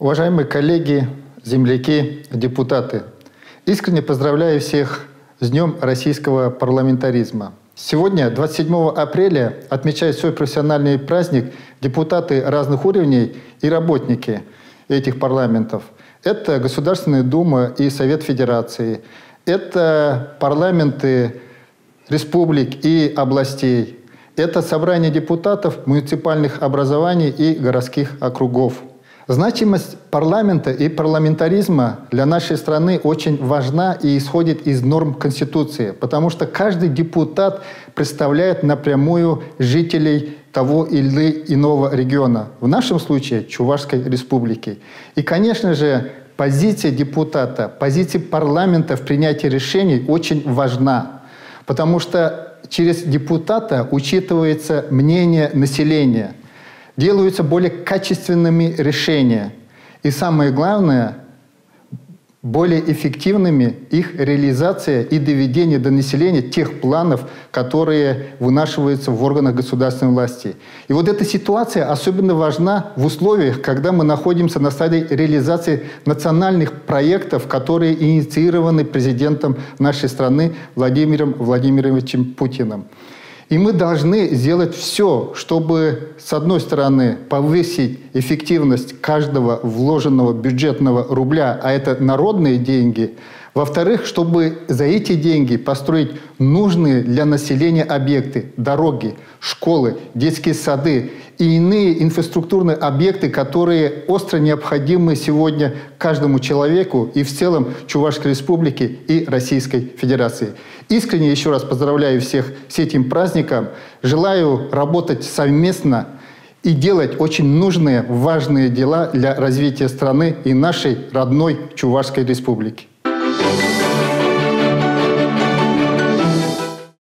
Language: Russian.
Уважаемые коллеги, земляки, депутаты, искренне поздравляю всех с Днем российского парламентаризма. Сегодня, 27 апреля, отмечают свой профессиональный праздник депутаты разных уровней и работники этих парламентов. Это Государственная Дума и Совет Федерации. Это парламенты республик и областей. Это собрание депутатов муниципальных образований и городских округов. Значимость парламента и парламентаризма для нашей страны очень важна и исходит из норм Конституции, потому что каждый депутат представляет напрямую жителей того или иного региона, в нашем случае Чувашской Республики. И, конечно же, позиция депутата, позиция парламента в принятии решений очень важна, потому что через депутата учитывается мнение населения, делаются более качественными решения. И самое главное, более эффективными их реализация и доведение до населения тех планов, которые вынашиваются в органах государственной власти. И вот эта ситуация особенно важна в условиях, когда мы находимся на стадии реализации национальных проектов, которые инициированы президентом нашей страны Владимиром Владимировичем Путиным. И мы должны сделать все, чтобы, с одной стороны, повысить эффективность каждого вложенного бюджетного рубля, а это народные деньги. Во-вторых, чтобы за эти деньги построить нужные для населения объекты, дороги, школы, детские сады и иные инфраструктурные объекты, которые остро необходимы сегодня каждому человеку и в целом Чувашской Республике и Российской Федерации. Искренне еще раз поздравляю всех с этим праздником. Желаю работать совместно и делать очень нужные, важные дела для развития страны и нашей родной Чувашской Республики.